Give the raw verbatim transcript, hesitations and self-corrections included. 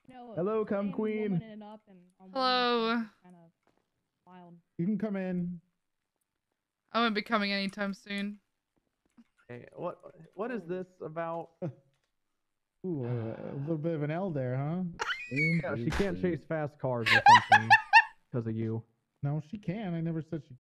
No, Hello, come queen. Hello. Kind of wild. You can come in. I won't be coming anytime soon. Hey, what what is this about? Ooh, uh, a little bit of an L there, huh? Yeah, she can't chase fast cars or something because of you. No, she can. I never said she